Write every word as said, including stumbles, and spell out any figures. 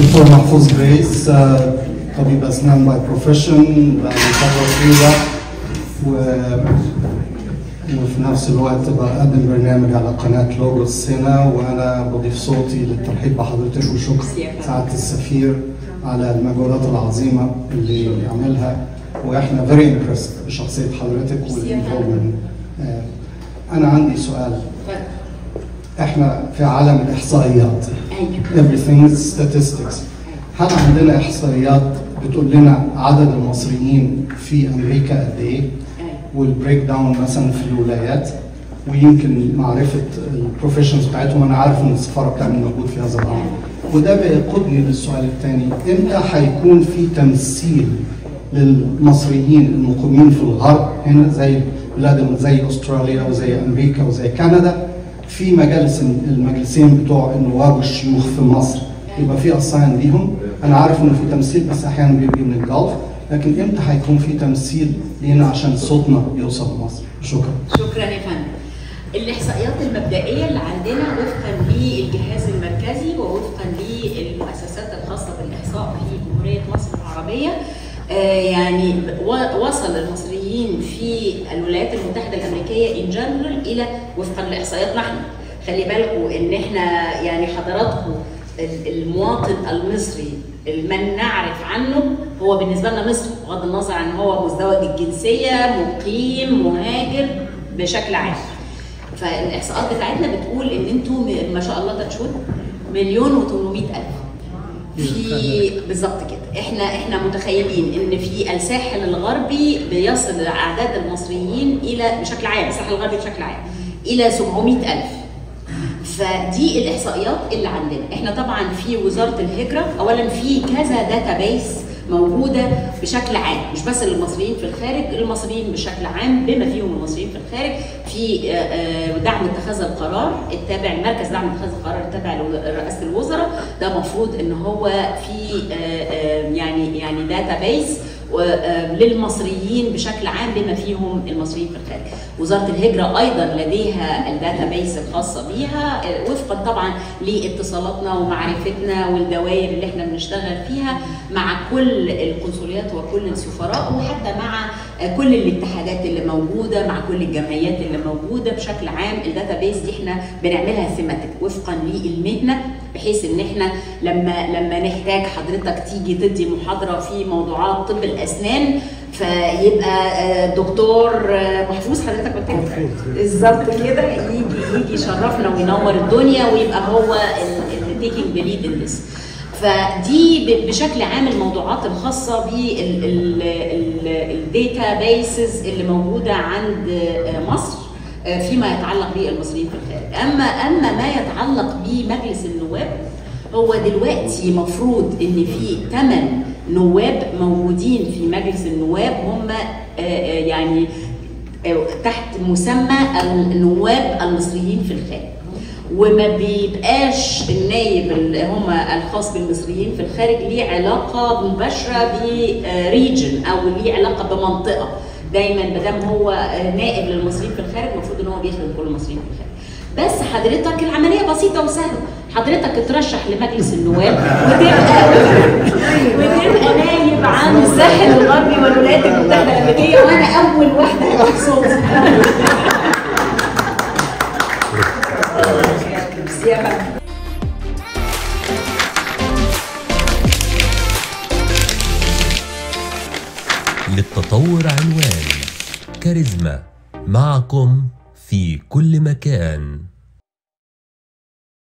دكتور محفوظ جريس، طبيب أسنان باي بروفيشن، بقى فترة طويلة و... وفي نفس الوقت بقدم برنامج على قناة لوجوس هنا، وأنا بضيف صوتي للترحيب بحضرتك وشكر سعادة السفير على المجهودات العظيمة اللي عملها، وإحنا very impressed بشخصية حضرتك والانفولمنت. أنا عندي سؤال. إحنا في عالم الإحصائيات. everything is statistics. هل عندنا إحصائيات بتقول لنا عدد المصريين في أمريكا قد إيه؟ والبريك داون مثلا في الولايات، ويمكن معرفة البروفيشنز بتاعتهم. أنا عارف إن السفارة بتعمل مجهود في هذا الأمر. وده بيقودني للسؤال الثاني، إمتى هيكون في تمثيل للمصريين المقيمين في الغرب هنا زي بلاد زي أستراليا وزي أمريكا وزي كندا في مجالس المجلسين بتوع النواب والشيوخ في مصر، يبقى في أصاين ليهم؟ أنا عارف إنه في تمثيل بس أحيانا بيجي من الجلف، لكن إمتى هيكون في تمثيل لينا عشان صوتنا يوصل لمصر؟ شكرا. شكرا يا فندم. الإحصائيات المبدئية اللي عندنا وفقا للجهاز المركزي ووفقا للمؤسسات الخاصة بالإحصاء في جمهورية مصر العربية، آه يعني وصل المصريين في الولايات المتحدة الأمريكية إن جنرال إلى وفقا لإحصائياتنا احنا. خلي بالكم إن احنا يعني حضراتكم المواطن المصري من نعرف عنه هو بالنسبة لنا مصري، بغض النظر عن هو مزدوج الجنسية، مقيم، مهاجر بشكل عام. فالإحصاءات بتاعتنا بتقول إن أنتم ما شاء الله تشهد مليون وثمانمائة ألف في بالظبط كده. احنا احنا متخيلين ان في الساحل الغربي بيصل اعداد المصريين الى بشكل عام، الساحل الغربي بشكل عام الى سبعمائة ألف. فدي الاحصائيات اللي عندنا. احنا طبعا في وزاره الهجره اولا في كذا داتابيس موجوده بشكل عام، مش بس للمصريين في الخارج، المصريين بشكل عام بما فيهم المصريين في الخارج. في دعم اتخاذ القرار التابع مركز دعم اتخاذ القرار التابع لرئاسه الوزراء، ده مفروض ان هو في يعني يعني داتابيس للمصريين بشكل عام بما فيهم المصريين في الخارج. وزاره الهجره ايضا لديها الداتابيس الخاصه بيها وفقا طبعا لاتصالاتنا ومعرفتنا والدوائر اللي احنا بنشتغل فيها مع كل القنصليات وكل السفراء، وحتى مع كل الاتحادات اللي موجوده، مع كل الجمعيات اللي موجوده بشكل عام. الداتابيس دي احنا بنعملها ثيماتيك وفقا للمهنه، بحيث ان احنا لما لما نحتاج حضرتك تيجي تدي محاضره في موضوعات طب الاسنان فيبقى دكتور محفوظ حضرتك قلت بالظبط كده يجي يجي يشرفنا وينور الدنيا ويبقى هو اللي تيكينج ذا ليد ان ذس. فدي بشكل عام الموضوعات الخاصه بالداتا بيسز اللي موجوده عند مصر فيما يتعلق بالمصريين في الخارج. اما اما ما يتعلق بمجلس النواب، هو دلوقتي مفروض ان في ثمان نواب موجودين في مجلس النواب، هم يعني تحت مسمى النواب المصريين في الخارج، وما بيبقاش النايب اللي هم الخاص بالمصريين في الخارج ليه علاقه مباشره بريجن او ليه علاقه بمنطقه. دايما ما دام هو نائب للمصريين في الخارج المفروض ان هو بيخدم كل المصريين في الخارج. بس حضرتك العمليه بسيطه وسهله، حضرتك ترشح لمجلس النواب وتبقى وتبقى نايب عن الساحل الغربي والولايات المتحده الامريكيه، وانا اول واحده هاخد صوتي. للتطور عنوان كاريزما، معكم في كل مكان.